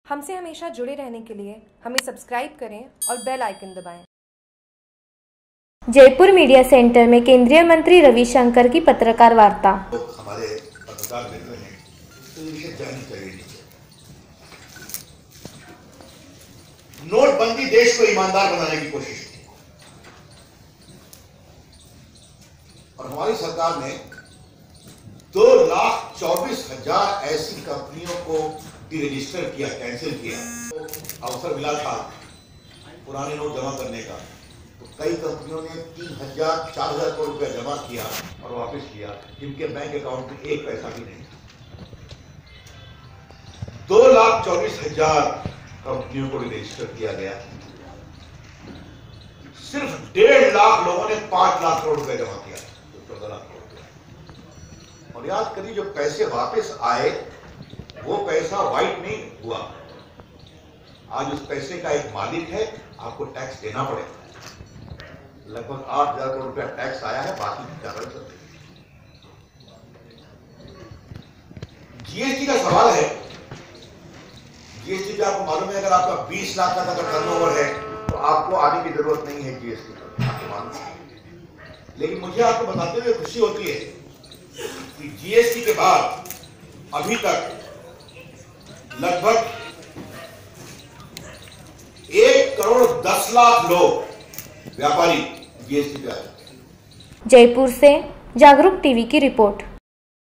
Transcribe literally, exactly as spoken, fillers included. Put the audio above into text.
हमसे हमेशा जुड़े रहने के लिए हमें सब्सक्राइब करें और बेल आइकन दबाएं। जयपुर मीडिया सेंटर में केंद्रीय मंत्री रविशंकर की पत्रकार वार्ता। हमारे पत्रकार मित्र हैं तो इसे जाननी चाहिए। नोटबंदी देश को ईमानदार बनाने की कोशिश की और हमारी सरकार ने दो लाख चौबीस हजार ऐसी कंपनियों को रजिस्टर किया, कैंसिल किया। तो अवसर मिला था पुराने नोट जमा करने का, तो कई कंपनियों ने तीन हजार चार हजार करोड़ रुपया जमा किया और वापस किया, जिनके बैंक अकाउंट में एक पैसा भी नहीं। दो लाख चौबीस हजार कंपनियों को रजिस्टर किया गया। सिर्फ डेढ़ लाख लोगों ने पांच लाख करोड़ रुपया जमा किया, तो चौदह लाख करोड़ रुपया। और याद करिए, जो पैसे वापस आए वो पैसा वाइट नहीं हुआ। आज उस पैसे का एक मालिक है, आपको टैक्स देना पड़ेगा। लगभग आठ हजार करोड़ रुपया टैक्स आया है, बाकी की कार्रवाई चल रही है। जीएसटी का सवाल है। जीएसटी का आपको मालूम है, अगर आपका बीस लाख तक अगर टर्नओवर है तो आपको आने की जरूरत नहीं है जीएसटी पर, आपको मालूम है। लेकिन मुझे आपको बताते हुए खुशी होती है कि जीएसटी के बाद अभी तक लगभग एक करोड़ दस लाख लोग व्यापारी जीएसटी पे आए। जयपुर से जागरूक टीवी की रिपोर्ट।